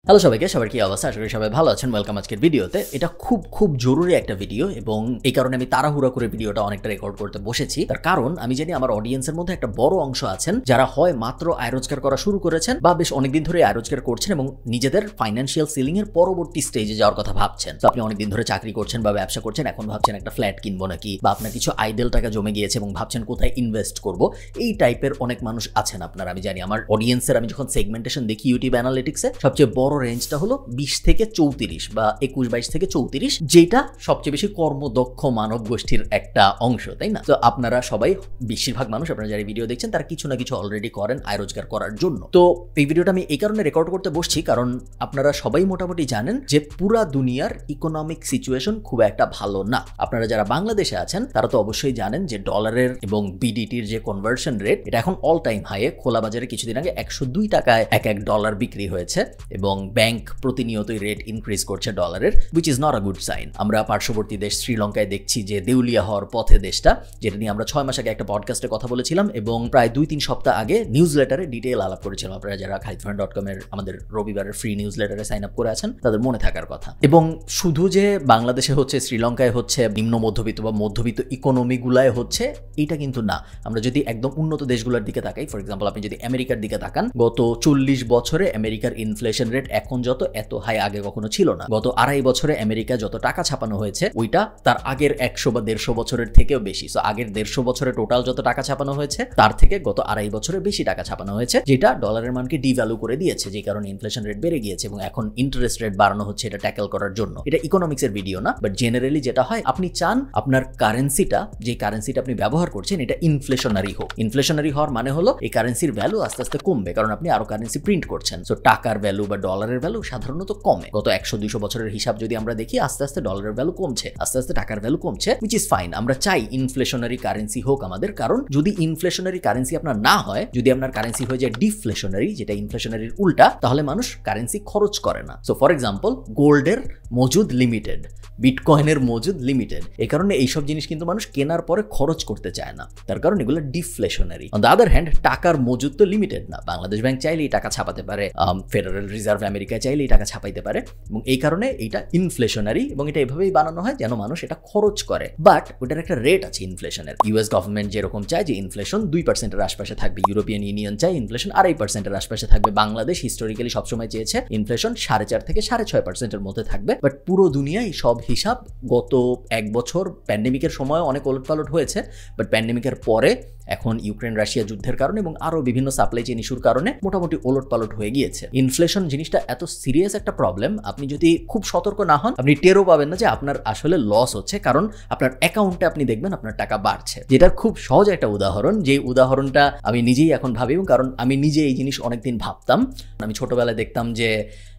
Hello সবাইকে, সবার কি অবস্থা? আশা করি সবাই ভালো আছেন। ওয়েলকাম আজকের ভিডিওতে। এটা খুব জরুরি একটা ভিডিও এবং এই কারণে আমি তাড়াহুড়া করে ভিডিওটা অনেকটা রেকর্ড করতে বসেছি। তার কারণ আমি জানি আমার অডিয়েন্সের মধ্যে একটা বড় অংশ আছেন যারা হয় মাত্র আয় রোজগার করা শুরু করেছেন বা বেশ অনেকদিন ধরে আয় রোজগার করছেন এবং নিজেদের ফাইন্যান্সিয়াল সিলিং এর পরবর্তী স্টেজে যাওয়ার কথা ভাবছেন। তো আপনি অনেকদিন ধরে চাকরি করছেন বা ব্যবসা করছেন, এখন ভাবছেন একটা ফ্ল্যাট কিনবো নাকি, বা আপনার কিছু আইডেল টাকা জমে গিয়েছে এবং ভাবছেন কোথায় ইনভেস্ট করব। এই টাইপের অনেক মানুষ আছেন আপনারা। আমি জানি আমার অডিয়েন্সের আমি যখন সেগমেন্টেশন দেখি ইউটিউব অ্যানালিটিক্সে, সবচেয়ে বড় রেঞ্জটা হলো 20 থেকে 34 বা 21-22 থেকে 34, যেটা সবচেয়ে বেশি কর্মদক্ষ মানব গোষ্ঠীর একটা অংশ, তাই না? তো আপনারা সবাই, বেশিরভাগ মানুষ আপনারা যারা ভিডিও দেখছেন তারা কিছু না কিছু অলরেডি করেন আয় রোজগার করার জন্য। তো এই ভিডিওটা আমি এই কারণে রেকর্ড করতে বসছি কারণ আপনারা সবাই মোটামুটি জানেন যে পুরা দুনিয়ার ইকোনমিক সিচুয়েশন খুব একটা ভালো না। আপনারা যারা বাংলাদেশে আছেন তারা তো অবশ্যই জানেন যে ডলারের এবং বিডিটির যে কনভার্সন রেট, এটা এখন অল টাইম হাইয়ে। খোলা বাজারে কিছুদিন আগে 102 টাকায় এক ডলার বিক্রি হয়েছে এবং ব্যাংক প্রতিনিয়তই রেট ইনক্রিজ করছে ডলারের, which is not a good sign. আমরা পার্শ্ববর্তী দেশ শ্রীলঙ্কায় দেখছি যে দেউলিয়া হওয়ার পথে দেশটা, যেটা নিয়ে আমরা 6 মাস আগে একটা পডকাস্টে কথা বলেছিলাম এবং প্রায় 2-3 সপ্তাহ আগে নিউজ লেটারে ডিটেইল আলাপ করেছিলাম। আপনারা যারা khalid.com এর আমাদের রবিবারের ফ্রি নিউজ লেটারে সাইন আপ করে আছেন তাদের মনে থাকার কথা। এবং শুধু যে বাংলাদেশে হচ্ছে, শ্রীলঙ্কায় হচ্ছে, নিম্ন মধ্যবিত্ত বা মধ্যবিত্ত ইকোনমিগুলায় হচ্ছে, এটা কিন্তু না। আমরা যদি একদম উন্নত দেশগুলোর দিকে তাকাই, ফর এক্সাম্পল আপনি যদি আমেরিকার দিকে তাকান, গত 40 বছরে আমেরিকার ইনফ্লেশন রেট এখন যত, এত হাই আগে কখনো ছিল না। গত 2.5 বছরে আমেরিকা যত টাকা ছাপানো হয়েছে ওইটা তার আগের 100 বা 150 বছরের থেকেও বেশি। সো আগের 150 বছরে টোটাল যত টাকা ছাপানো হয়েছে তার থেকে গত 2.5 বছরে বেশি টাকা ছাপানো হয়েছে, যেটা ডলারের মানকে ডিভ্যালু করে দিয়েছে, যে কারণে ইনফ্লেশন রেট বেড়ে গিয়েছে এবং এখন ইন্টারেস্ট রেট বাড়ানো হচ্ছে এটা ট্যাকল করার জন্য। এটা ইকোনমিক্সের ভিডিও না, বাট জেনারেলি যেটা হয়, আপনি চান আপনার কারেন্সিটা, যে কারেন্সিটা আপনি ব্যবহার করছেন, এটা ইনফ্লেশনারি হোক। ইনফ্লেশনারি হওয়ার মানে হলো এই কারেন্সির ভ্যালু আস্তে আস্তে কমবে, কারণ আপনি আরো কারেন্সি প্রিন্ট করছেন। সো টাকার ভ্যালু বা ডলারের ভ্যালু সাধারণত কমে। গত 100-200 বছরের হিসাব যদি আমরা দেখি, আস্তে আস্তে ডলারের ভ্যালু কমছে, আস্তে আস্তে টাকার ভ্যালু কমছে, উইচ ইজ ফাইন। আমরা চাই ইনফ্লেশনারি কারেন্সি হোক আমাদের, কারণ যদি ইনফ্লেশনারি কারেন্সি আপনার না হয়, যদি আপনার কারেন্সি হয়ে যায় ডিফ্লেশনারি, যেটা ইনফ্লেশনারির উল্টা, তাহলে মানুষ কারেন্সি খরচ করে না। সো ফর এক্সাম্পল, গোল্ডের মজুদ লিমিটেড, বিটকয়েনের মজুদ লিমিটেড। এই কারণে এইসব জিনিস কিন্তু মানুষ কেনার পরে খরচ করতে চায় না, তার কারণ এগুলো deflationary. On the other hand, টাকার মজুদ তো লিমিটেড না। বাংলাদেশ ব্যাংক চাইলেই টাকা ছাপাতে পারে, ফেডারেল রিজার্ভ আমেরিকায় চাইলেই টাকা ছাপাইতে পারে, এবং এই কারণে এটা ইনফ্লেশনারি এবং এটা এভাবেই বানানো হয় যেন মানুষ এটা খরচ করে। বাট ওটার একটা রেট আছে ইনফ্লেশনের। ইউএস গভর্নমেন্ট যেরকম চায় যে ইনফ্লেশন 2%-এর আশপাশে থাকবে, ইউরোপিয়ান ইউনিয়ন চায় ইনফ্লেশন 2.5%-এর আশপাশে থাকবে, বাংলাদেশ হিস্টোরিক্যালি সবসময় চেয়েছে ইনফ্লেশন 4.5 থেকে 6.5%-এর মধ্যে থাকবে। বাট পুরো দুনিয়ায় সব হিসাব গত 1 বছর প্যান্ডেমিকের সময় অনেক ওলটপালট হয়েছে, বাট প্যান্ডেমিকের পরে এখন ইউক্রেন রাশিয়া যুদ্ধের কারণে এবং আরো বিভিন্ন সাপ্লাই চেইন ইস্যুর কারণে মোটামুটি ওলটপালট হয়ে গিয়েছে। ইনফ্লেশন জিনিসটা এত সিরিয়াস একটা প্রবলেম, আপনি যদি খুব সতর্ক না হন, আপনি টেরও পাবেন না যে আপনার আসলে লস হচ্ছে, কারণ আপনার অ্যাকাউন্টে আপনি দেখবেন আপনার টাকা বাড়ছে। যেটার খুব সহজ একটা উদাহরণ, যে উদাহরণটা আমি নিজেই এখন ভাবি, কারণ আমি নিজে এই জিনিস অনেকদিন ভাবতাম। আমি ছোটবেলায় দেখতাম যে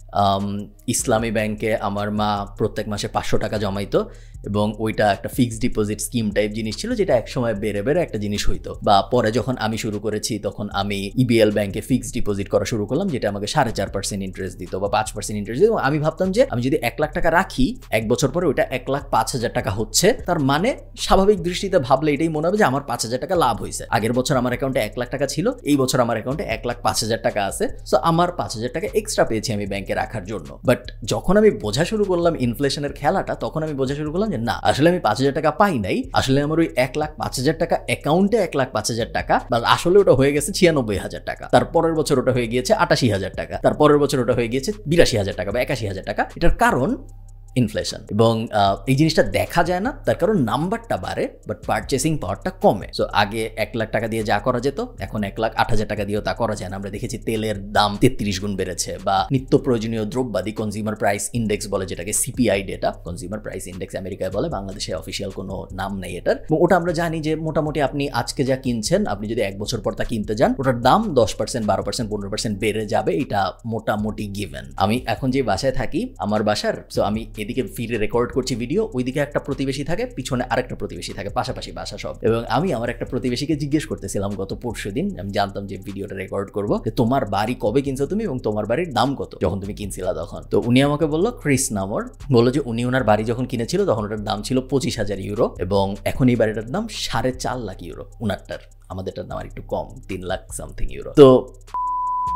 ইসলামী ব্যাংকে আমার মা প্রত্যেক মাসে 500 টাকা জমাইতো এবং ওইটা একটা ফিক্সড ডিপোজিট স্কিম টাইপ জিনিস ছিল, যেটা একসময় বেড়ে বেড়ে একটা জিনিস হইতো। বা পরে যখন আমি শুরু করেছি তখন আমি ইবিএল ব্যাংকে ফিক্সড ডিপোজিট করা শুরু করলাম, যেটা আমাকে 4.5% ইন্টারেস্ট দিত বা 5% ইন্টারেস্ট দিত। আমি ভাবতাম যে আমি যদি 1 লাখ টাকা রাখি, 1 বছর পরে ওইটা 1,05,000 টাকা হচ্ছে, তার মানে স্বাভাবিক দৃষ্টিতে ভাবলে এটাই মনে হবে যে আমার 5,000 টাকা লাভ হয়েছে। আগের বছর আমার অ্যাকাউন্টে 1 লাখ টাকা ছিল, এই বছর আমার অ্যাকাউন্টে 1,05,000 টাকা আছে। সো আমার 5,000 টাকা এক্সট্রা পেয়েছি আমি ব্যাংকে রাখার জন্য। বাট যখন আমি বোঝা শুরু করলাম ইনফ্লেশনের খেলাটা, তখন আমি বোঝা শুরু করলাম যে না, আসলে আমি 5,000 টাকা পাই নাই, আসলে আমার ওই 1,05,000 টাকা অ্যাকাউন্টে 1,05,000 টাকা, বা আসলে ওটা হয়ে গেছে 96,000 টাকা। তারপরের বছর ওটা হয়ে গিয়েছে 88,000 টাকা, তারপরের বছর ওটা হয়ে গিয়েছে 82,000 টাকা বা 81,000 টাকা। এটার কারণ ইনফ্লেশন। এবং এই জিনিসটা দেখা যায় না, তার কারণ নাম্বারটা বাড়ে বাট পারচেসিং পাওয়ারটা কমে। সো আগে 1 লাখ টাকা দিয়ে যা করা যেত, এখন 1,08,000 টাকা দিয়েও তা করা যায় না। আমরা দেখেছি তেলের দাম 33 গুণ বেড়েছে, বা নিত্য প্রয়োজনীয় দ্রব্যাদি কনজিউমার প্রাইস ইন্ডেক্স বলে, যেটাকে CPI data, consumer price index আমেরিকায় বলে, বাংলাদেশে অফিসিয়াল কোনো নাম নেই এটার। ওটা আমরা জানি যে মোটামুটি আপনি আজকে যা কিনছেন, আপনি যদি 1 বছর পর তা কিনতে যান, ওটার দাম 10%, 12%, 15% বেড়ে যাবে, এটা মোটামুটি গিভেন। আমি এখন যে বাসায় থাকি, আমার বাসার, সো আমি এদিকে ফিরে রেকর্ড করছি ভিডিও, ওইদিকে একটা প্রতিবেশী থাকে, পিছনে আরেকটা প্রতিবেশী থাকে, পাশাপাশি বাসা সব। এবং আমি আমার একটা প্রতিবেশীকে জিজ্ঞেস করতেছিলাম গত পরশুদিন, আমি জানতাম যে ভিডিওটা রেকর্ড করবো, যে তোমার বাড়ি কবে কিনছো তুমি এবং তোমার বাড়ির দাম কত যখন তুমি কিনছিলা তখন। তো উনি আমাকে বললো, ক্রিস নামর, বললো যে উনি ওনার বাড়ি যখন কিনেছিল তখন ওটার দাম ছিল 25,000 ইউরো এবং এখন এই বাড়িটার দাম 4.5 লাখ ইউরো। উনারটার, আমাদেরটার দাম আর একটু কম, 3 লাখ সামথিং ইউরো। তো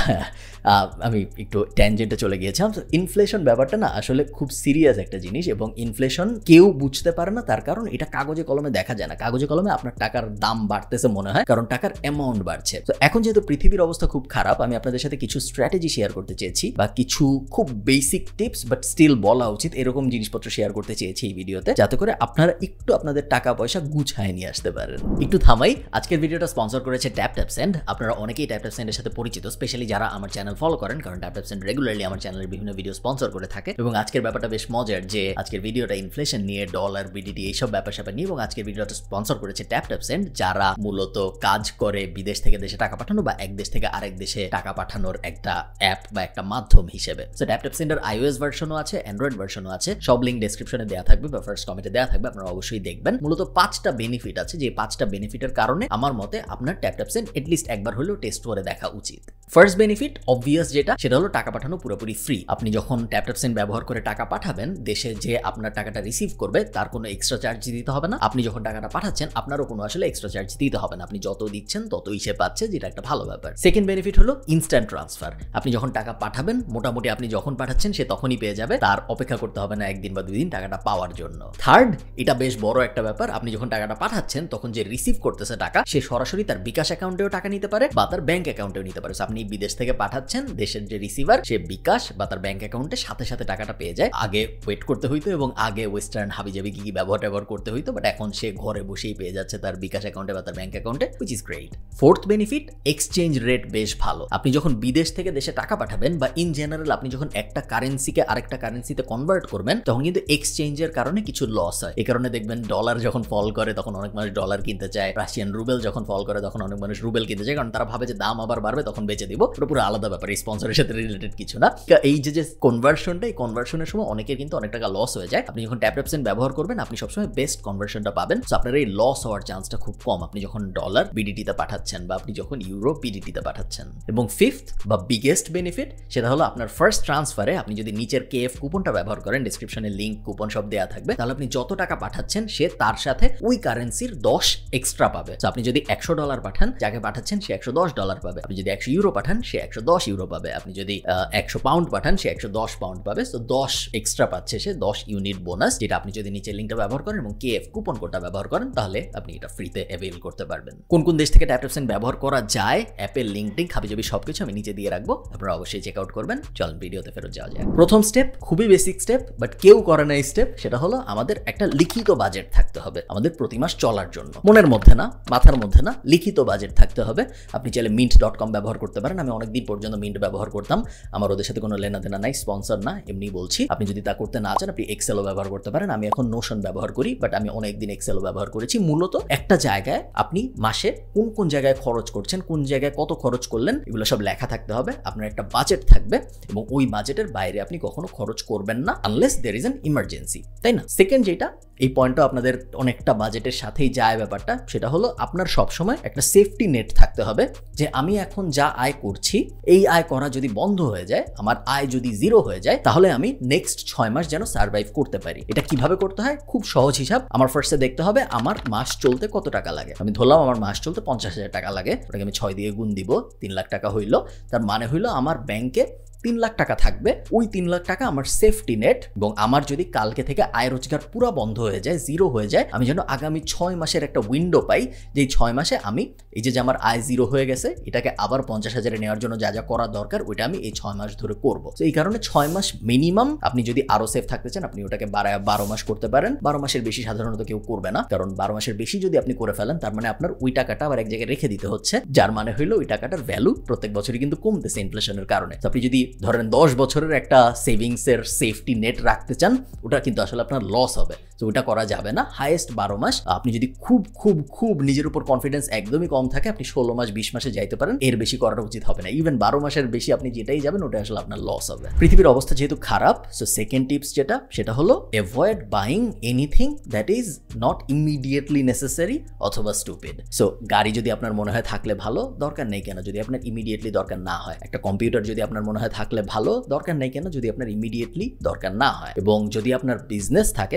আমি একটু ট্যানজেন্টে চলে গিয়েছিলাম। তো ইনফ্লেশন ব্যাপারটা না আসলে খুব সিরিয়াস একটা জিনিস, এবং ইনফ্লেশন কেউ বুঝতে পারে না, তার কারণ এটা কাগজে কলমে দেখা যায় না। কাগজে কলমে আপনার টাকার দাম বাড়তেছে মনে হয়, কারণ টাকার অ্যামাউন্ট বাড়ছে। তো এখন যেহেতু পৃথিবীর অবস্থা খুব খারাপ, আমি আপনাদের সাথে কিছু স্ট্র্যাটেজি শেয়ার করতে চেয়েছি, বা কিছু খুব বেসিক টিপস বাট স্টিল বলা উচিত এরকম জিনিসপত্র শেয়ার করতে চেয়েছি এই ভিডিওতে, যাতে করে আপনারা একটু আপনাদের টাকা পয়সা গুছায় নিয়ে আসতে পারেন। একটু থামাই, আজকের ভিডিওটা স্পন্সর করেছে ট্যাপ-ট্যাপ-সেন্ড। আপনারা অনেকেই ট্যাপ-ট্যাপ-সেন্ডের সাথে পরিচিত, স্পেশালি যারা আমার চ্যানেল ফলো করেন, কারণ ট্যাপ-ট্যাপ-সেন্ড রেগুলারলি আমার চ্যানেলের বিভিন্ন ভিডিও স্পন্সর করে থাকে। এবং আজকের ব্যাপারটা বেশ মজার, যে আজকের ভিডিওটা ইনফ্লেশন নিয়ে, ডলার, বিডিটি এইসব ব্যাপার-স্যাপার নিয়ে, এবং আজকের ভিডিওটা স্পন্সর করেছে ট্যাপ-ট্যাপ-সেন্ড, যারা মূলত কাজ করে বিদেশ থেকে দেশে টাকা পাঠানো বা এক দেশ থেকে আরেক দেশে টাকা পাঠানোর একটা অ্যাপ বা একটা মাধ্যম হিসেবে। সো ট্যাপ-ট্যাপ-সেন্ডের iOS ভার্সনও আছে, অ্যান্ড্রয়েড ভার্সনও আছে, সব লিঙ্ক ডেসক্রিপশনে দেওয়া থাকবে বা ফার্স্ট কমেন্টে দেওয়া থাকবে, আপনারা অবশ্যই দেখবেন। মূলত 5টা বেনিফিট আছে, যে 5টা বেনিফিটের কারণে আমার মতে আপনার ট্যাপ-ট্যাপ-সেন্ড এটলিস্ট একবার হলেও টেস্ট করে দেখা উচিত। ফার্স্ট বেনিফিট অবভিয়াস যেটা, সেটা হলো টাকা পাঠানো পুরোপুরি ফ্রি। আপনি যখন ট্যাপ-ট্যাপ-সেন্ড ব্যবহার করে টাকা পাঠাবেন, দেশে যে আপনার টাকাটা রিসিভ করবে তার কোনো এক্সট্রা চার্জ দিতে হবে না। আপনি যখন টাকাটা পাঠাচ্ছেন আপনারও কোনো আসলে এক্সট্রা চার্জ দিতে হবে না, আপনি যত দিচ্ছেন ততই সে পাচ্ছে, যেটা একটা ভালো ব্যাপার। সেকেন্ড বেনিফিট হলো ইনস্ট্যান্ট ট্রান্সফার। আপনি যখন টাকা পাঠাবেন, মোটামুটি আপনি যখন পাঠাচ্ছেন সে তখনই পেয়ে যাবে, তার অপেক্ষা করতে হবে না একদিন বা 2 দিন টাকাটা পাওয়ার জন্য। থার্ড, এটা বেশ বড় একটা ব্যাপার, আপনি যখন টাকাটা পাঠাচ্ছেন তখন যে রিসিভ করতেছে টাকা, সে সরাসরি তার বিকাশ অ্যাকাউন্টেও টাকা নিতে পারে বা তার ব্যাংক অ্যাকাউন্টেও নিতে পারে। আপনি বিদেশ থেকে পাঠাচ্ছেন, দেশের যে রিসিভার সে বিকাশ বা তার ব্যাংক অ্যাকাউন্টে সাথে সাথে টাকাটা পেয়ে যায়। আগে ওয়েট করতে হইতো এবং আগে ওয়েস্টার্ন হাবিজাবি কি ব্যবহার করতে হইতো, বাট এখন সে ঘরে বসেই পেয়ে যাচ্ছে তার বিকাশ অ্যাকাউন্টে বা তার ব্যাংক অ্যাকাউন্টে, which is great. Fourth benefit, exchange rate বেশ ভালো। আপনি যখন বিদেশ থেকে দেশে টাকা পাঠাবেন বা ইন জেনারেল আপনি যখন একটা কারেন্সিকে আরেকটা কারেন্সিতে কনভার্ট করবেন, তখন কিন্তু এক্সচেঞ্জের কারণে কিছু লস হয়। এই কারণে দেখবেন ডলার যখন ফল করে তখন অনেক মানুষ ডলার কিনতে চায়, রাশিয়ান রুবেল যখন ফল করে তখন অনেক মানুষ রুবেল কিনতে চায়, কারণ তারা ভাবে যে দাম আবার বাড়বে তখন বেচে দিব। পুরো আলাদা ব্যাপার, এই স্পন্সরের সাথে রিলেটেড কিছু না। এই যে কনভার্সনটা, এই কনভার্সনের সময় অনেকের কিন্তু অনেক টাকা লস হয়ে যায়। আপনি যখন ট্যাপ-ট্যাপ-সেন্ড ব্যবহার করবেন, আপনি সবসময় বেস্ট কনভার্সনটা পাবেন, সো আপনার এই লস হওয়ার চান্সটা খুব কম আপনি যখন ডলার বিডিটিতে পাঠাচ্ছেন বা আপনি যখন ইউরো বিডিটিতে পাঠাচ্ছেন। এবং ফিফথ বা বিগেস্ট বেনিফিট, সেটা হলো আপনার ফার্স্ট ট্রান্সফারে আপনি যদি নিচের KF কুপনটা ব্যবহার করেন, ডেসক্রিপশনে লিঙ্ক কুপন সব দেওয়া থাকবে, তাহলে আপনি যত টাকা পাঠাচ্ছেন সে তার সাথে ওই কারেন্সির 10 এক্সট্রা পাবে। সো আপনি যদি $100 পাঠান, যাকে পাঠাচ্ছেন সে $110 পাবে। আপনি যদি 100 ইউরো পাঠান, সে 110 ইউরো পাবে। আপনি যদি 100 পাউন্ড পাঠান, সে 110 পাউন্ড পাবে। সো 10 এক্সট্রা পাচ্ছে সে, 10 ইউনিট বোনাস, যেটা আপনি যদি নিচের লিঙ্কটা ব্যবহার করেন এবং KF কুপন কোডটা ব্যবহার করেন, তাহলে আপনি এটা ফ্রিতে অ্যাভেল করতে পারবেন। কোন কোন দেশ থেকে ট্যাপ-ট্যাপ-সেন্ড ব্যবহার করা যায়, অ্যাপের লিঙ্ক হাবিজাবি সবকিছু আমি নিচে দিয়ে রাখবো, আপনারা অবশ্যই চেক আউট করবেন। চলুন ভিডিওতে ফেরত যাওয়া যায়। প্রথম স্টেপ খুবই বেসিক স্টেপ, বাট কেউ করে না এই স্টেপ, সেটা হলো আমাদের একটা লিখিত বাজেট থাকতে হবে আমাদের প্রতি মাস চলার জন্য। মনের মধ্যে না, মাথার মধ্যে না, লিখিত বাজেট থাকতে হবে। আপনি চাইলে mint.com ব্যবহার করতে পারেন। আমি অনেকদিন পর্যন্ত মিন্ট ব্যবহার করতাম, আমার ওদের সাথে কোনো লেনাদেনা নাই, স্পন্সর না, এমনি বলছি। আপনি যদি তা করতে না চান, আপনি এক্সেলও ব্যবহার করতে পারেন। আমি এখন নোশন ব্যবহার করি, বাট আমি অনেকদিন এক্সেলও ব্যবহার করেছি। মূলত একটা জায়গায় আপনি মাসে কোন কোন জায়গায় খরচ করছেন, কোন জায়গায় কত খরচ করলেন, এগুলো সব লেখা থাকতে হবে। আপনার একটা বাজেট থাকবে এবং ওই বাজেটের বাইরে আপনি কখনো খরচ করবেন না, unless there is an emergency, তাই না? সেকেন্ড যেটা, এই পয়েন্টটা আপনাদের অনেকটা বাজেটের সাথেই যায় ব্যাপারটা, সেটা হলো আপনার সবসময় একটা সেফটি নেট থাকতে হবে, যে আমি এখন যা আয় করছি, এই আয় করা যদি বন্ধ হয়ে যায়, আমার আয় যদি 0 হয়ে যায়, তাহলে আমি নেক্সট 6 মাস যেন সার্ভাইভ করতে পারি। এটা কিভাবে করতে হয়? খুব সহজ হিসাব। আমার ফার্স্টে দেখতে হবে আমার মাস চলতে কত টাকা লাগে। আমি ধরলাম আমার মাস চলতে 50,000 টাকা লাগে, ওটাকে আমি 6 দিয়ে গুণ দিব, 3 লাখ টাকা হইলো। তার মানে হইলো আমার ব্যাংকে 3 লাখ টাকা থাকবে। ওই 3 লাখ টাকা আমার সেফটি নেট, এবং আমার যদি কালকে থেকে আয় রোজগার পুরো বন্ধ হয়ে যায়, 0 হয়ে যায়, আমি যেন আগামী 6 মাসের একটা উইন্ডো পাই, যেই 6 মাসে আমি এই যে আমার আয় 0 হয়ে গেছে, এটাকে আবার 50,000-এ নেওয়ার জন্য যা যা করা দরকার ওইটা আমি এই 6 মাস ধরে করবো। তো এই কারণে 6 মাস মিনিমাম। আপনি যদি আরো সেফ থাকতে চান, আপনি ওটাকে 12 মাস করতে পারেন। 12 মাসের বেশি সাধারণত কেউ করবে না, কারণ 12 মাসের বেশি যদি আপনি করে ফেলেন, তার মানে আপনার ওই টাকাটা আবার এক জায়গায় রেখে দিতে হচ্ছে, যার মানে হইলো ওই টাকাটার ভ্যালু প্রত্যেক বছরই কিন্তু কমতেছে ইনফ্লেশনের কারণে। তো আপনি যদি ধরেন 10 বছরের একটা সেভিংসের সেফটি নেট রাখতে চান, ওটা কিন্তু আসলে আপনার লস হবে। তো ওটা করা যাবে না। হাইয়েস্ট 12 মাস। আপনি যদি খুব খুব খুব নিজের উপর কনফিডেন্স একদমই কম থাকে, আপনি 16 মাস 20 মাসে যাইতে পারেন, এর বেশি করাটা উচিত হবে না। ইভেন 12 মাসের বেশি আপনি যেটাই যাবেন, ওটা আসলে আপনার লস হবে। পৃথিবীর অবস্থা যেহেতু খারাপ, সো সেকেন্ড টিপস যেটা, সেটা হলো avoid buying anything that is not immediately necessary অথবা স্টুপিড। সো গাড়ি যদি আপনার মনে হয় থাকলে ভালো, দরকার নেই কেন যদি আপনার ইমিডিয়েটলি দরকার না হয়। একটা কম্পিউটার যদি আপনার মনে হয় থাকলে ভালো, দরকার নেই কেন যদি আপনার ইমিডিয়েটলি দরকার না হয়। এবং যদি আপনার বিজনেস থাকে, তাহলে এই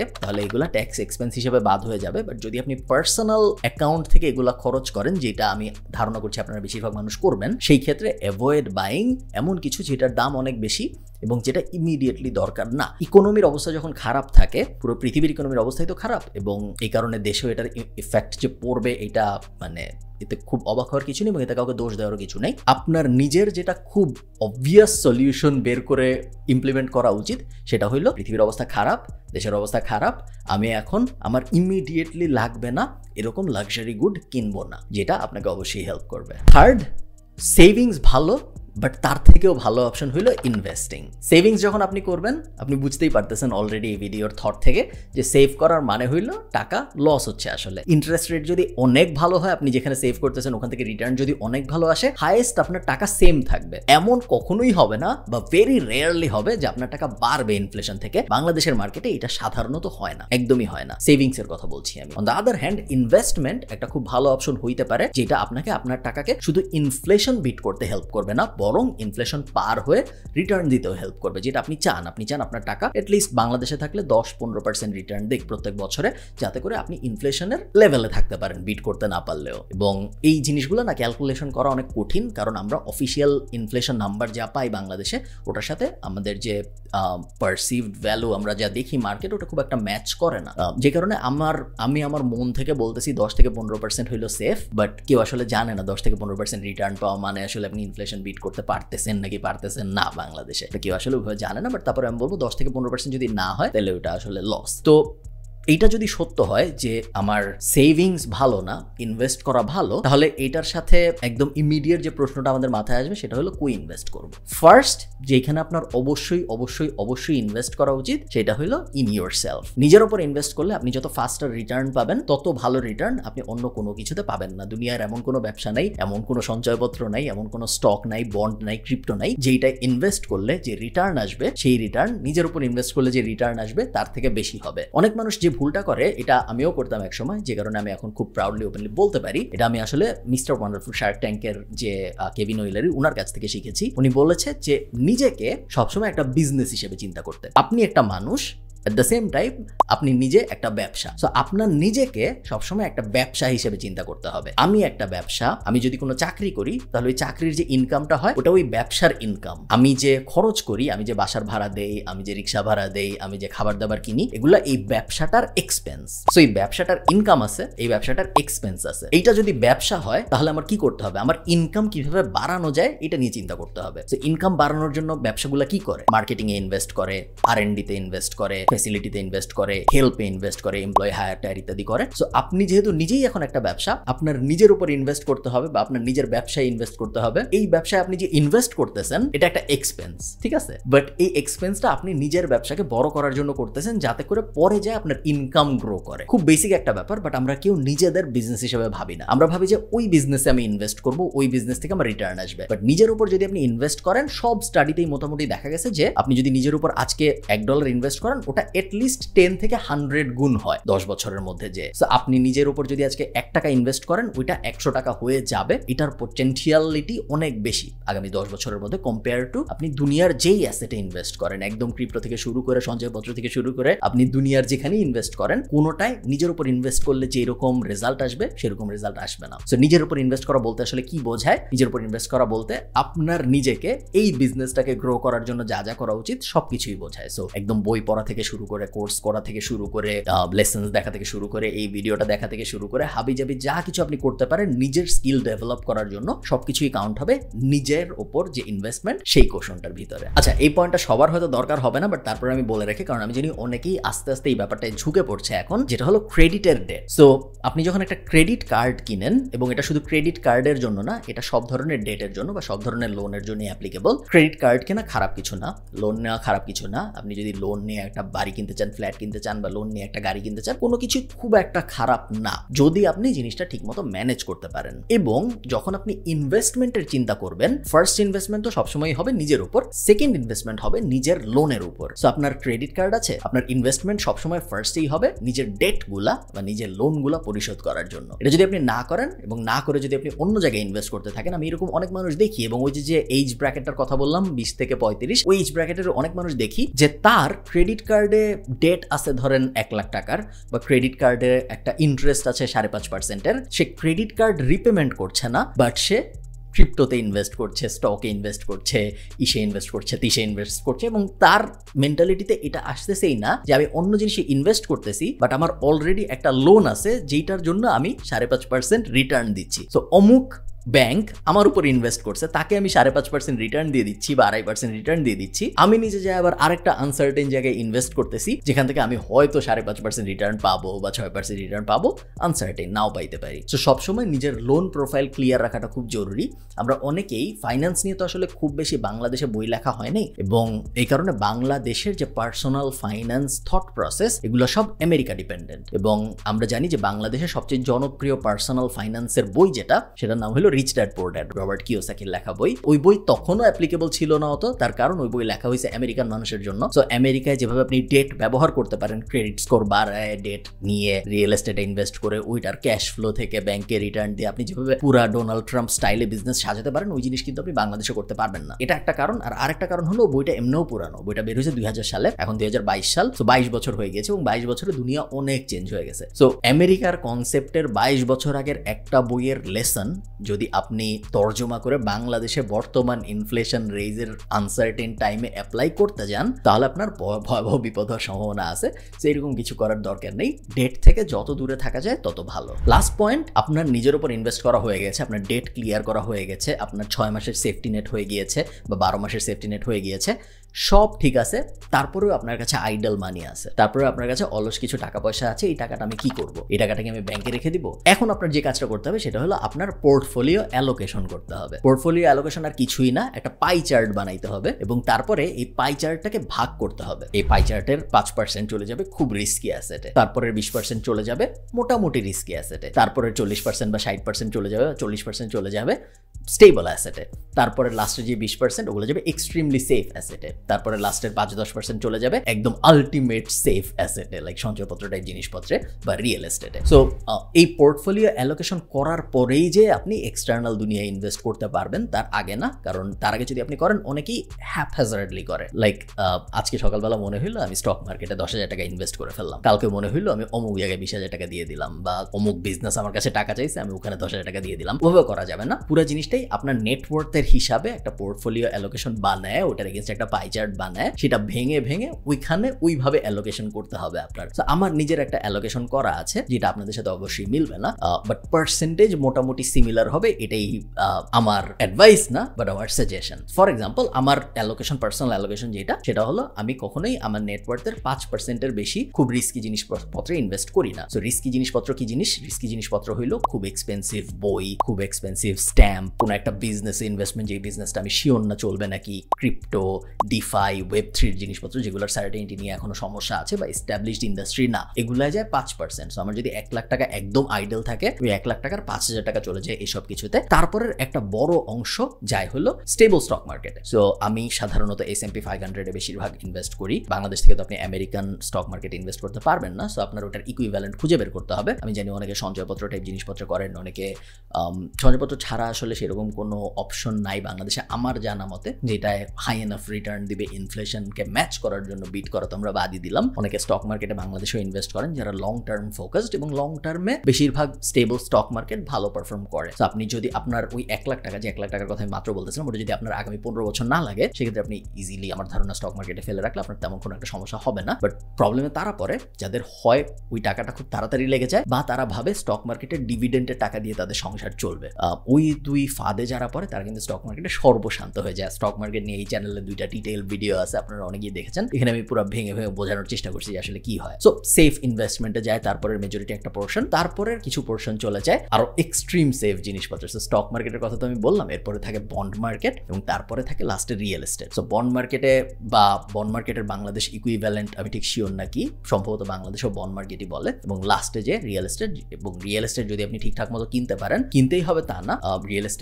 এগুলা ট্যাক্স এক্সপেন্স হিসেবে বাদ হয়ে যাবে। বাট যদি আপনি পার্সোনাল অ্যাকাউন্ট থেকে এগুলা খরচ করেন, যেটা আমি ধারণা করছি আপনারা বেশিরভাগ মানুষ করবেন, সেই ক্ষেত্রে অ্যাভয়েড বাইং এমন কিছু যেটার দাম অনেক বেশি এবং যেটা ইমিডিয়েটলি দরকার না। ইকোনমির অবস্থা যখন খারাপ থাকে, পুরো পৃথিবীর ইকোনমির অবস্থাই তো খারাপ, এবং এই কারণে দেশেও এটার ইফেক্ট যে পড়বে এটা মানে এতে খুব অবাক হওয়ার কিছু নেই এবং এতে কাউকে দোষ দেওয়ার কিছু নেই। আপনার নিজের যেটা খুব অবভিয়াস সলিউশন বের করে ইমপ্লিমেন্ট করা উচিত সেটা হইল, পৃথিবীর অবস্থা খারাপ, দেশের অবস্থা খারাপ, আমি এখন আমার ইমিডিয়েটলি লাগবে না এরকম লাক্সারি গুড কিনবো না, যেটা আপনাকে অবশ্যই হেল্প করবে। থার্ড, সেভিংস ভালো, বাট তার থেকেও ভালো অপশন হইলো ইনভেস্টিং। সেভিংস যখন আপনি করবেন, আপনি বুঝতেই পারতেছেন অলরেডি এই ভিডিওর থট থেকে যে সেভ করার মানে হইলো টাকা লস হচ্ছে। আসলে ইন্টারেস্ট রেট যদি অনেক ভালো হয়, আপনি যেখানে সেভ করতেছেন ওখান থেকে রিটার্ন যদি অনেক ভালো আসে, হাইয়েস্ট আপনার টাকা সেম থাকবে। এমন কখনোই হবে না বা ভেরি রেয়ারলি হবে যে আপনার টাকা বাড়বে ইনফ্লেশন থেকে। বাংলাদেশের মার্কেটে এটা সাধারণত হয় না, একদমই হয় না। সেভিংস এর কথা বলছি আমি। On the other hand, investment একটা খুব ভালো অপশন হইতে পারে, যেটা আপনাকে আপনার টাকাকে শুধু ইনফ্লেশন বিট করতে হেল্প করবে না, বরং ইনফ্লেশন পার হয়ে রিটার্ন দিতেও হেল্প করবে, যেটা আপনি চান। আপনি চান আপনার টাকা এটলিস্ট বাংলাদেশে থাকলে 10-15% রিটার্ন দিক প্রত্যেক বছরে, যাতে করে আপনি ইনফ্লেশনের লেভেলে থাকতে পারেন, বিট করতে না পারলেও। এবং এই জিনিসগুলো না ক্যালকুলেশন করা অনেক কঠিন, কারণ আমরা অফিসিয়াল ইনফ্লেশন নাম্বার যা পাই বাংলাদেশে, ওটার সাথে আমাদের যে পারসিভড ভ্যালু আমরা যা দেখি মার্কেট, ওটা খুব একটা ম্যাচ করে না। যে কারণে আমি আমার মন থেকে বলতেছি 10-15% হইলো সেফ, বাট কেউ আসলে জানে না 10-15% রিটার্ন পাওয়া মানে আসলে আপনি ইনফ্লেশন বিট করতে পারতেছেন নাকি পারতেছেন না। বাংলাদেশে কেউ আসলে ওইভাবে জানে না, বাট তারপরে আমি বলবো 10-15% যদি না হয় তাহলে ওইটা আসলে লস। তো এইটা যদি সত্য হয় যে আমার সেভিংস ভালো না, ইনভেস্ট করা ভালো, তাহলে এটার সাথে একদম ইমিডিয়েট যে প্রশ্নটা আমাদের মাথায় আসবে সেটা হলো কই ইনভেস্ট করব। ফার্স্ট, যেখানে আপনার অবশ্যই অবশ্যই অবশ্যই ইনভেস্ট করা উচিত সেটা হলো ইন ইয়োর সেলফ। নিজের উপর ইনভেস্ট করলে আপনি যত ফাস্টার রিটার্ন পাবেন, তত ভালো রিটার্ন আপনি অন্য কোনো কিছুতে পাবেন না। দুনিয়ার এমন কোনো ব্যবসা নাই, এমন কোনো সঞ্চয়পত্র নাই, এমন কোনো স্টক নাই, বন্ড নাই, ক্রিপ্টো নাই, যেটা ইনভেস্ট করলে যে রিটার্ন আসবে সেই রিটার্ন নিজের উপর ইনভেস্ট করলে যে রিটার্ন আসবে তার থেকে বেশি হবে। অনেক মানুষ যে ভুলটা করে, এটা আমিও করতাম এক সময়, যে কারণে আমি এখন খুব প্রাউডলি ওপেনলি বলতে পারি, এটা আমি আসলে মিস্টার ওয়ান্ডারফুল শার্ক ট্যাঙ্কের যে কেভিন ওয়েলারি, ওনার কাছ থেকে শিখেছি। উনি বলেছে যে নিজেকে সবসময় একটা বিজনেস হিসেবে চিন্তা করতে। আপনি একটা মানুষ, এট দ্য সেম টাইম আপনি নিজে একটা ব্যবসা। সো আপনার নিজেকে সবসময় একটা ব্যবসা হিসেবে চিন্তা করতে হবে। আমি একটা ব্যবসা, আমি যদি কোনো চাকরি করি তাহলে ওই চাকরির যে ইনকামটা হয় ওটা ওই ব্যবসার ইনকাম। আমি যে খরচ করি, আমি যে বাসার ভাড়া দেই, আমি যে রিক্সা ভাড়া দেই, আমি যে খাবার দাবার কিনি, এগুলা এই ব্যবসাটার এক্সপেন্স। সো এই ব্যবসাটার ইনকাম আছে, এই ব্যবসাটার এক্সপেন্স আছে। এইটা যদি ব্যবসা হয় তাহলে আমার কি করতে হবে? আমার ইনকাম কিভাবে বাড়ানো যায় এটা নিয়ে চিন্তা করতে হবে। সো ইনকাম বাড়ানোর জন্য ব্যবসাগুলো কি করে? মার্কেটিং এ ইনভেস্ট করে, R&D তে ইনভেস্ট করে, ফ্যাসিলিটিতে ইনভেস্ট করে, হেল্পে ইনভেস্ট করে, এমপ্লয়ি হায়ার টায়ার ইত্যাদি করে। সো আপনি যেহেতু নিজেই এখন একটা ব্যবসা, আপনার নিজের উপর ইনভেস্ট করতে হবে বা আপনার নিজের ব্যবসায় ইনভেস্ট করতে হবে। এই ব্যবসায় আপনি যে ইনভেস্ট করতেছেন এটা একটা এক্সপেন্স, ঠিক আছে? বাট এই এক্সপেন্সটা আপনি নিজের ব্যবসাকে বড় করার জন্য করতেছেন, যাতে করে পরে যায় আপনার ইনকাম গ্রো করে। খুব বেসিক একটা ব্যাপার, বাট আমরা কেউ নিজেদের বিজনেস হিসেবে ভাবি না। আমরা ভাবি যে ওই বিজনেসে আমি ইনভেস্ট করবো, ওই বিজনেস থেকে আমার রিটার্ন আসবে। বাট নিজের উপর যদি আপনি ইনভেস্ট করেন, সব স্টাডিতেই মোটামুটি দেখা গেছে যে আপনি যদি নিজের উপর আজকে $1 ইনভেস্ট করেন, ওটা এটলিস্ট 10 থেকে 100 গুণ হয় 10 বছরের মধ্যে। যে আপনি নিজের উপর যদি আজকে $1 ইনভেস্ট করেন, ওইটা $100 হয়ে যাবে। এটার পটেনশিয়ালিটি অনেক বেশি আগামী 10 বছরের মধ্যে কম্পেয়ার টু আপনি দুনিয়ার যেই অ্যাসেটে ইনভেস্ট করেন, একদম ক্রিপ্টো থেকে শুরু করে, সঞ্চয়পত্র থেকে শুরু করে, আপনি দুনিয়ার যেখানেই ইনভেস্ট করেন, কোনোটাই নিজের উপর ইনভেস্ট করলে যে এরকম রেজাল্ট আসবে সেরকম রেজাল্ট আসবে না। সো নিজের উপর ইনভেস্ট করা বলতে আসলে কি বোঝায়? নিজের উপর ইনভেস্ট করা বলতে আপনার নিজেকে এই বিজনেসটাকে গ্রো করার জন্য যা যা করা উচিত সবকিছুই বোঝায়। সো একদম বই পড়া থেকে শুরু করে, কোর্স করা থেকে শুরু করে, লেসন্স দেখা থেকে শুরু করে, এই ভিডিওটা দেখা থেকে শুরু করে, হাবিজাবি যা কিছু আপনি করতে পারেন নিজের স্কিল ডেভেলপ করার জন্য, সবকিছুই কাউন্ট হবে নিজের ওপর যে ইনভেস্টমেন্ট সেই কোশনটার ভিতরে। আচ্ছা, এই পয়েন্টটা সবার হয়তো দরকার হবে না, বাট তারপরে আমি বলে রাখি, কারণ আমি জানি অনেকেই আস্তে আস্তে এই ব্যাপারটায় ঝুঁকে পড়ছে এখন, যেটা হলো ক্রেডিটের ডেট। সো আপনি যখন একটা ক্রেডিট কার্ড কিনেন, এবং এটা শুধু ক্রেডিট কার্ডের জন্য না, এটা সব ধরনের ডেটের জন্য বা সব ধরনের লোনের জন্য অ্যাপ্লিকেবল। ক্রেডিট কার্ড কেনা খারাপ কিছু না, লোন নেওয়া খারাপ কিছু না। আপনি যদি লোন নিয়ে একটা বাড়ি কিনতে চান, ফ্ল্যাট কিনতে চান, বা লোন নিয়ে একটা গাড়ি কিনতে চান, কোনো কিছু খুব একটা খারাপ না, যদি আপনি জিনিসটা ঠিকমতো ম্যানেজ করতে পারেন। এবং যখন আপনি ইনভেস্টমেন্টের চিন্তা করবেন, ফার্স্ট ইনভেস্টমেন্ট তো সবসময় হবে নিজের উপর, সেকেন্ড ইনভেস্টমেন্ট হবে নিজের লোনের উপর। সো আপনার ক্রেডিট কার্ড আছে, আপনার ইনভেস্টমেন্ট সবসময় ফার্স্টেই হবে নিজের ডেট গুলা বা নিজের লোন গুলা পরিশোধ করার জন্য। এটা যদি আপনি না করেন এবং না করে যদি আপনি অন্য জায়গায় ইনভেস্ট করতে থাকেন, আমি এরকম অনেক মানুষ দেখি, এবং ওই যে এইজ ব্র্যাকেটটার কথা বললাম 20 থেকে 35, ওই এইজ ব্র্যাকেটের অনেক মানুষ দেখি যে তার ক্রেডিট কার্ড কার্ডে ডেট আছে ধরেন 1 লাখ টাকার, বা ক্রেডিট কার্ডে একটা ইন্টারেস্ট আছে 5.5%, সে ক্রেডিট কার্ড রিপেমেন্ট করছে না, বাট সে ক্রিপ্টোতে ইনভেস্ট করছে, স্টকে ইনভেস্ট করছে, ইসে ইনভেস্ট করছে, তিসে ইনভেস্ট করছে, এবং তার মেন্টালিটিতে এটা আসতেছেই না যে আমি অন্য জিনিসে ইনভেস্ট করতেছি, বাট আমার অলরেডি একটা লোন আছে যেটার জন্য আমি 5.5% রিটার্ন দিচ্ছি। সো অমুক ব্যাংক আমার উপর ইনভেস্ট করছে, তাকে আমি 5.5% রিটার্ন দিয়ে দিচ্ছি বা 2.5% রিটার্ন দিয়ে দিচ্ছি, আমি নিজে যাই আবার আরেকটা আনসার্টেন জায়গায় ইনভেস্ট করতেছি, যেখান থেকে আমি হয়তো 5.5% রিটার্ন পাবো বা 6% রিটার্ন পাবো, আনসার্টেন নাও পাইতে পারি। তো সবসময় নিজের লোন প্রোফাইল ক্লিয়ার রাখাটা খুব জরুরি। আমরা অনেকেই ফাইন্যান্স নিয়ে তো আসলে খুব বেশি বাংলাদেশে বই লেখা হয় নাই, এবং এই কারণে বাংলাদেশের যে পার্সোনাল ফাইন্যান্স থট প্রসেস এগুলো সব আমেরিকা ডিপেন্ডেন্ট। এবং আমরা জানি যে বাংলাদেশের সবচেয়ে জনপ্রিয় পার্সোনাল ফাইন্যান্সের বই যেটা, সেটার নাম হলো Rich Dad Poor Dad, Robert কিওসাকির লেখা বই। ওই বই তখনও অ্যাপ্লিকেবল ছিল না অত, তার কারণ ওই বই লেখা হয়েছে আমেরিকান মানুষের জন্য। সো আমেরিকায় যেভাবে আপনি ডেট ব্যবহার করতে পারেন, ক্রেডিট স্কোর বাড়ায় ডেট নিয়ে রিয়েল এস্টেটে ইনভেস্ট করে ওইটার ক্যাশ ফ্লো থেকে ব্যাংকে রিটার্ন দিয়ে আপনি যেভাবে পুরা ডোনাল্ড ট্রাম্প স্টাইলে বিজনেস সাজাতে পারেন, ওই জিনিস কিন্তু আপনি বাংলাদেশে করতে পারবেন না। এটা একটা কারণ। আর আরেকটা কারণ হলো বইটা এমনিও পুরানো, বইটা বের হয়েছে 2000 সালে, এখন 2022 সাল, সো 22 বছর হয়ে গেছে, এবং 22 বছরে দুনিয়া অনেক চেঞ্জ হয়ে গেছে। সো আমেরিকার কনসেপ্টের 22 বছর আগের একটা বইয়ের লেসন যদি আপনি তর্জমা করে বাংলাদেশে বর্তমান ইনফ্লেশন রেজের আনসার্টেন টাইমে অ্যাপ্লাই করতে যান, তাহলে আপনার ভয়াবহ বিপদ হওয়ার সম্ভাবনা আছে। সো এরকম কিছু করার দরকার নেই, ডেট থেকে যত দূরে থাকা যায় তত ভালো। লাস্ট পয়েন্ট, আপনার নিজের উপর ইনভেস্ট করা হয়ে গেছে, আপনার ডেট ক্লিয়ার করা হয়ে গেছে, আপনার 6 মাসের সেফটি নেট হয়ে গিয়েছে বা 12 মাসের সেফটি নেট হয়ে গিয়েছে, সব ঠিক আছে, তারপরেও আপনার কাছে আইডল মানি আছে, তারপরে আপনার কাছে অলস কিছু টাকা পয়সা আছে, এই টাকাটা আমি কি করব, এই টাকাটাকে আমি ব্যাংকে রেখে দিব। এখন আপনার যে কাজটা করতে হবে সেটা হলো আপনার পোর্টফোলিও অ্যালোকেশন করতে হবে। পোর্টফোলিও অ্যালোকেশন আর কিছুই না, একটা পাই চার্ট বানাইতে হবে, এবং তারপরে এই পাই চার্টটাকে ভাগ করতে হবে। এই পাই চার্টের 5% চলে যাবে খুব রিস্কি অ্যাসেটে, তারপরে 20% চলে যাবে মোটামুটি রিস্কি অ্যাসেটে, তারপরে 40% বা 60% চলে যাবে, 40% চলে যাবে স্টেবল অ্যাসেটে, তারপরে লাস্টের যে 20% ওগুলো যাবে এক্সট্রিমলি সেফ অ্যাসেটে, তারপরে লাস্টের 5-10% চলে যাবে একদম আলটিমেট সেফ অ্যাসেটে, লাইক সঞ্চয়পত্র টাইপ জিনিসপত্রে বা রিয়েল এস্টেটে। সো এই পোর্টফোলিও অ্যালোকেশন করার পরেই যে আপনি এক্সটার্নাল দুনিয়ায় ইনভেস্ট করতে পারবেন তার আগে না, কারণ তার আগে যদি আপনি করেন, অনেকেই হ্যাপহ্যাজার্ডলি করে, লাইক আজকে সকালবেলা মনে হইলো আমি স্টক মার্কেটে 10,000 টাকা ইনভেস্ট করে ফেললাম, কালকে মনে হইলো আমি অমুক জায়গায় 20,000 টাকা দিয়ে দিলাম, বা অমুক বিজনেস আমার কাছে টাকা চাইছে আমি ওখানে 10,000 টাকা দিয়ে দিলাম। ওভাবে করা যাবে না। পুরো জিনিসটাই আপনার নেটওয়ার্থের হিসাবে একটা পোর্টফোলিও অ্যালোকেশন বানায়, ওটার এগেইনস্ট একটা পাই চার্ট বানায়, সেটা ভেঙে ভেঙে ওইখানে ওইভাবে অ্যালোকেশন করতে হবে আপনার। তো আমার নিজের একটা অ্যালোকেশন করা আছে, যেটা আপনাদের সাথে অবশ্যই মিলবে না, বাট পার্সেন্টেজ মোটামুটি সিমিলার হবে, এটাই আমার অ্যাডভাইস না, বাট আমার সাজেশন। ফর এক্সাম্পল, আমার অ্যালোকেশন, পার্সোনাল অ্যালোকেশন যেটা, সেটা হলো আমি কখনোই আমার নেটওয়ার্থের 5%-এর বেশি খুব রিস্কি জিনিসপত্রে ইনভেস্ট করি না। সো রিস্কি জিনিসপত্র কি জিনিস? রিস্কি জিনিসপত্র হইলো খুব এক্সপেন্সিভ বই, খুব এক্সপেন্সিভ স্ট্যাম্প, কোনো একটা বিজনেসে ইনভেস্টমেন্ট, যে বিজনেসটা আমি শিওর না চলবে নাকি, ক্রিপ্টো, ডিফাই, ওয়েব3 জিনিসপত্র যেগুলোর সার্টেনিটি নিয়ে এখনো সমস্যা আছে বা এস্টাবলিশড ইন্ডাস্ট্রি না, এগুলাই যায় 5%। সো আমার যদি 1 লাখ টাকা একদম আইডল থাকে, ওই 1 লাখ টাকার 5,000 টাকা চলে যায় এইসব কিছুতে, তারপরের একটা বড় অংশ যায় হলো স্টেবল স্টক মার্কেটে। সো আমি সাধারণত S&P 500-এ বেশিরভাগ ইনভেস্ট করি। বাংলাদেশ থেকে তো আপনি আমেরিকান স্টক মার্কেটে ইনভেস্ট করতে পারবেন না, সো আপনার ওটার ইকুইভ্যালেন্ট খুঁজে বের করতে হবে। আমি জানি অনেকে সঞ্চয়পত্র টাইপ জিনিসপত্র করেন, অনেকে সঞ্চয়পত্র ছাড়া আসলে সেরকম কোনো অপশন নাই বাংলাদেশে আমার জানা মতে, যেটায় হাই এনাফ রিটার্ন দিবে ইনফ্লেশনকে ম্যাচ করার জন্য, বিট করা তো আমরা বাদই দিলাম। অনেকে স্টক মার্কেটে বাংলাদেশেও ইনভেস্ট করেন যারা লং টার্ম ফোকাসড, এবং লং টার্মে বেশিরভাগ স্টেবল স্টক মার্কেট ভালো পারফর্ম করে। তো আপনি যদি আপনার ওই 1 লাখ টাকা, যে 1 লাখ টাকার কথা আমি মাত্র বলতেছিলাম, ওটা যদি আপনার আগামী 15 বছর না লাগে, সেক্ষেত্রে আপনি ইজিলি আমার ধারণা স্টক মার্কেটে ফেলে রাখলে আপনার তেমন কোনো একটা সমস্যা হবে না। বাট প্রবলেমে তারা পড়ে যাদের হয় ওই টাকাটা খুব তাড়াতাড়ি লেগে যায়, বা তারা ভাবে স্টক মার্কেটের ডিভিডেন্ডের টাকা দিয়ে তাদের সংসার চলবে। ওই দুই ফাঁদে যারা পড়ে তারা কিন্তু স্টক মার্কেটে সর্বশান্ত হয়ে যায়। স্টক মার্কেট নিয়ে এই চ্যানেলে 2টা ডিটেইল ভিডিও আছে, আপনারা অনেকেই দেখেছেন। এখানে আমি পুরো ভেঙে ভেঙে বোঝানোর চেষ্টা করছি যে আসলে কি হয়। সো সেফ ইনভেস্টমেন্টে যায় তারপরের মেজরিটি একটা পোর্শন, তারপরের কিছু পোর্শন চলে যায় আরো এক্সট্রিম সেফ জিনিসপত্র। সো স্টক মার্কেটের কথা তো আমি বললাম, এরপরে থাকে বন্ড মার্কেট, এবং তারপরে থাকে লাস্টে রিয়েল এস্টেট। সো বন্ড মার্কেটে বা বন্ড মার্কেটের বাংলাদেশ ইকুইভ্যালেন্ট আমি ঠিক শিওর নাকি, সম্ভবত বাংলাদেশেও বন্ড মার্কেটই বলে, এবং লাস্টে যে রিয়েল এস্টেট। এবং রিয়েল এস্টেট যদি আপনি ঠিকঠাক মতো কিনতে পারেন, কিনতেই হবে তা না, রিয়েল এস্টেট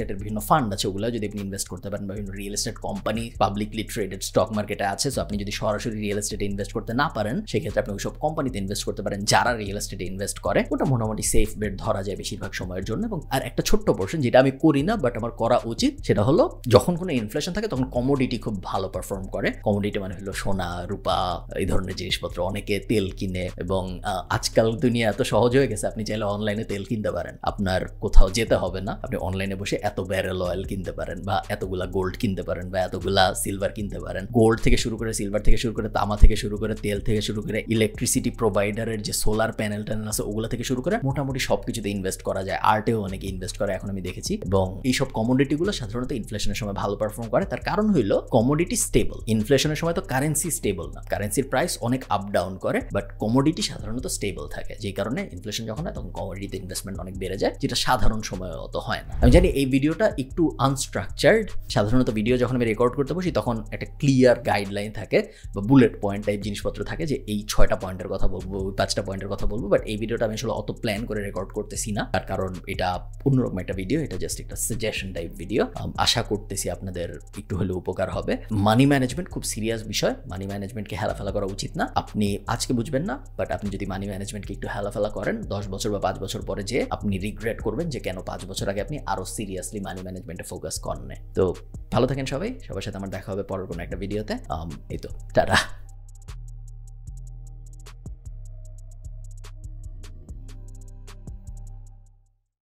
এস্টেটের বিভিন্ন ফান্ড আছে, ওগুলো যদি আপনি ইনভেস্ট করতে পারেন, বা বিভিন্ন real estate company publicly traded stock মার্কেটে আছে। সো আপনি যদি সরাসরি রিয়েল এস্টেটে ইনভেস্ট করতে না পারেন, সেক্ষেত্রে আপনি ওইসব কোম্পানিতে ইনভেস্ট করতে পারেন যারা রিয়েল এস্টেটে ইনভেস্ট করে। ওটা মোটামুটি সেফ বেট ধরা যায় বেশিরভাগ সময়ের জন্য। এবং আর একটা ছোট্ট পোর্শন যেটা আমি করি না বাট আমার করা উচিত, সেটা হলো যখন কোনো ইনফ্লেশন থাকে তখন কমোডিটি খুব ভালো পারফর্ম করে। কমোডিটি মানে হলো সোনা, রূপা, এই ধরনের জিনিসপত্র। অনেকে তেল কিনে, এবং আজকাল দুনিয়া এত সহজ হয়ে গেছে, আপনি চাইলে অনলাইনে তেল কিনতে পারেন, আপনার কোথাও যেতে হবে না। আপনি অনলাইনে বসে এত ব্যারেল অয়েল কিনতে পারেন, বা এতগুলা গোল্ড কিনতে পারেন, বা এতগুলা সিলভার কিনতে পারেন। গোল্ড থেকে শুরু করে, সিলভার থেকে শুরু করে, তামা থেকে শুরু করে, তেল থেকে শুরু করে, ইলেকট্রিসিটি প্রোভাইডারের যে সোলার প্যানেল ট্যানেল আছে ওগুলো থেকে শুরু করে মোটামুটি সবকিছুতে ইনভেস্ট করা যায়। আর্টেও অনেকে ইনভেস্ট করে এখন আমি দেখেছি। এবং এইসব কমোডিটিগুলো সাধারণত ইনফ্লেশনের সময় ভালো পারফর্ম করে। তার কারণ হইলো কমোডিটি স্টেবল। ইনফ্লেশনের সময় তো কারেন্সি স্টেবল না, কারেন্সির প্রাইস অনেক আপ ডাউন করে, বাট কমোডিটি সাধারণত স্টেবল থাকে। যেই কারণে ইনফ্লেশন যখন হয় তখন কমোডিটিতে ইনভেস্টমেন্ট অনেক বেড়ে যায়, যেটা সাধারণ সময়ে অত হয় না। আমি জানি এই ভিডিওটা একটু আনস্ট্রাকচার্ড। সাধারণত ভিডিও যখন আমি রেকর্ড করতে বসি তখন একটা ক্লিয়ার গাইডলাইন থাকে, বা বুলেট পয়েন্ট টাইপ জিনিসপত্র থাকে, যে এই 6টা পয়েন্টের কথা বলবো, 5টা পয়েন্টের কথা বলবো। বাট এই ভিডিওটা আমি আসলে অত প্ল্যান করে রেকর্ড করতেছি না, তার কারণ এটা অন্যরকম একটা ভিডিও, এটা জাস্ট একটা সাজেশন টাইপ ভিডিও। আশা করতেছি আপনাদের একটু হলেও উপকার হবে। মানি ম্যানেজমেন্ট খুব সিরিয়াস বিষয়। মানি ম্যানেজমেন্টকে হেলাফেলা করা উচিত না। আপনি আজকে বুঝবেন না, বাট আপনি যদি মানি ম্যানেজমেন্টকে একটু হেলাফেলা করেন, 10 বছর বা 5 বছর পরে যে আপনি রিগ্রেট করবেন যে কেন 5 বছর আগে আপনি আরো সিরিয়াসলি মানি ম্যানেজমেন্টে ফোকাস করেন। তো ভালো থাকেন সবাই, সবার সাথে আমার দেখা হবে পরের কোনো একটা ভিডিওতে। এই তো টাটা।